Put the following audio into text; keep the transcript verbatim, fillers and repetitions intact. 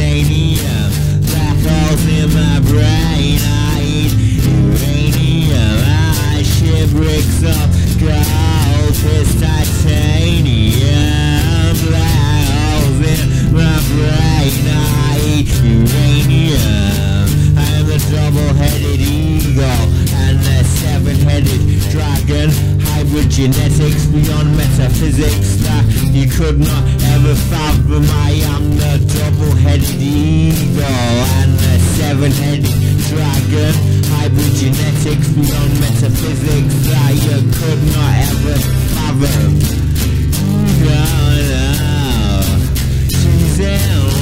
titanium, black holes in my brain. I eat uranium, I shipwrecks of gold. It's titanium, black holes in my brain. I eat uranium. I am the double-headed eagle and the seven-headed dragon. Hybrid genetics beyond metaphysics that you could not ever fathom. I am the double-headed eagle and the seven-headed dragon. Hybrid genetics beyond metaphysics that you could not ever fathom. Oh, no. She's in